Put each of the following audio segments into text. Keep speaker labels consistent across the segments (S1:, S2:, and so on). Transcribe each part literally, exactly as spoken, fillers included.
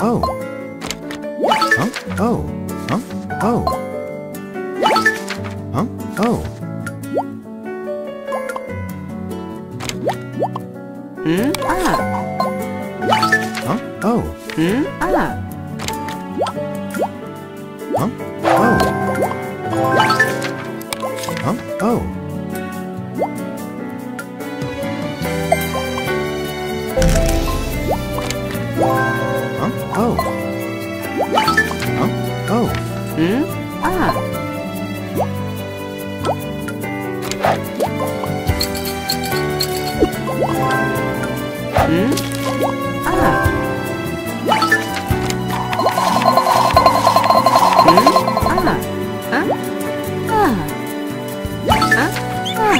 S1: Oh. Huh? Oh. Huh? Oh. Huh? Oh.
S2: Hmm? Ah.
S1: Huh? Oh.
S2: Hmm? Ah.
S1: Huh? Oh. Huh? Oh. Huh? Oh. Huh? Oh.
S2: Hmm? Ah. Hmm? Ah. Hmm? Ah. Huh? Ah. Huh? Ah.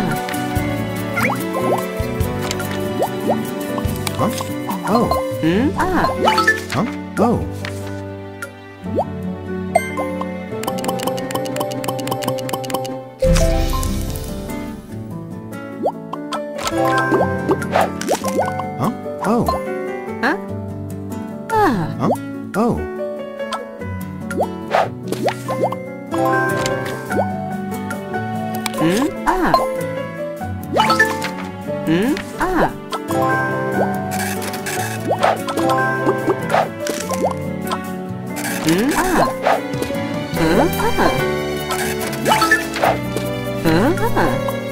S1: Huh? Oh.
S2: Hmm? Ah.
S1: Huh? Oh. Huh? Oh.
S2: Huh? Ah.
S1: Huh? Oh.
S2: Hmm? Ah. Hmm? Ah. Hmm? Ah. Huh? Ah. Huh? Ah.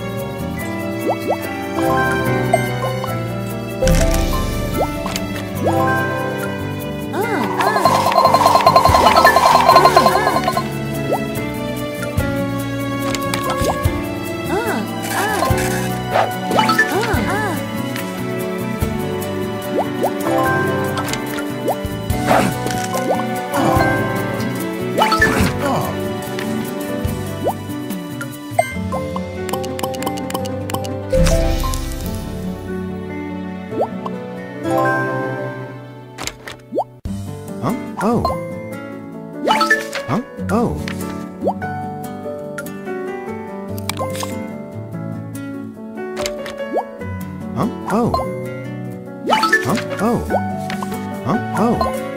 S1: Huh? Oh. Huh? Oh. Huh? Oh. Huh? Oh. Huh? Oh.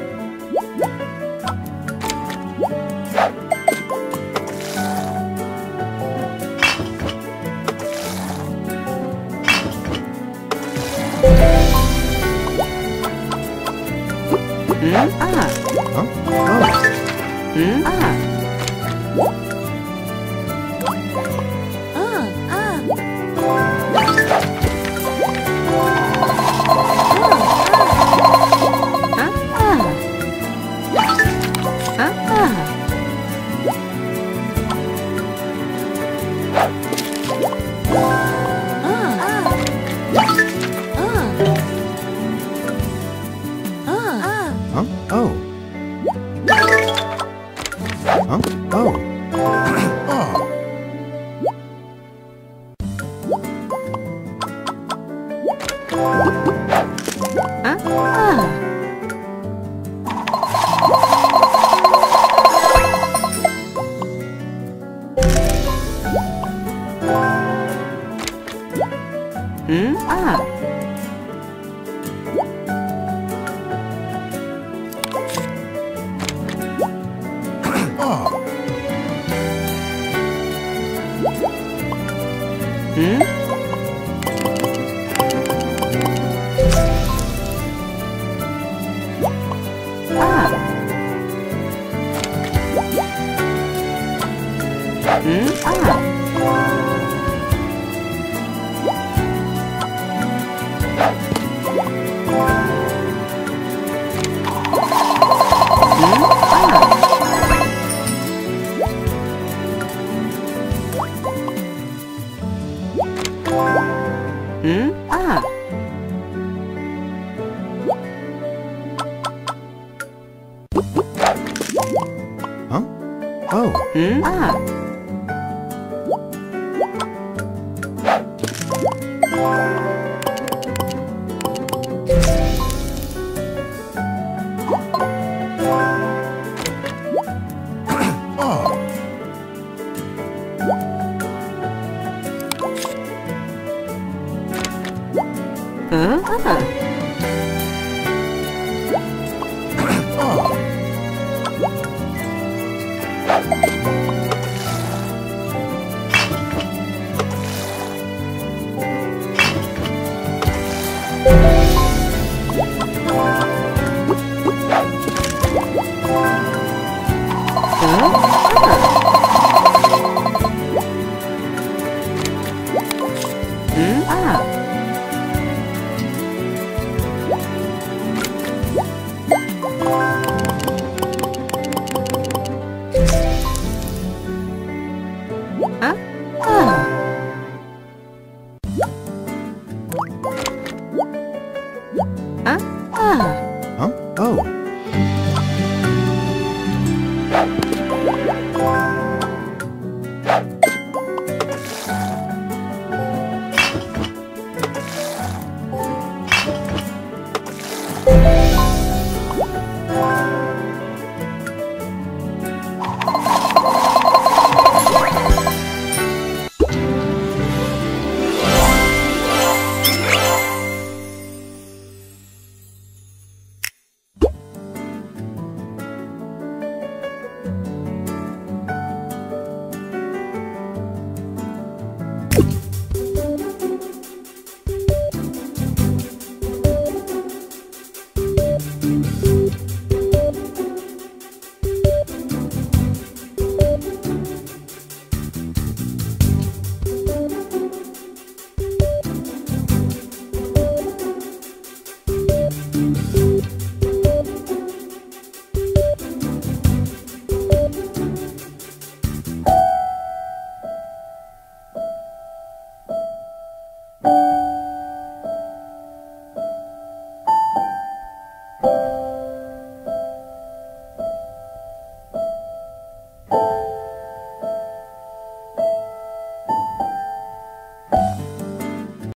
S2: Hmm? Ah.
S1: Huh? Oh.
S2: Hmm? Ah. Huh? Ah. Huh? Ah.
S1: Huh? Oh. Huh? Oh.
S2: Huh? Ah. Hmm? Ah. Hmm? Ah. Hmm? Ah. Hmm? Ah. Hmm? Ah.
S1: Huh? Oh.
S2: Hmm? Ah. Huh? Ah.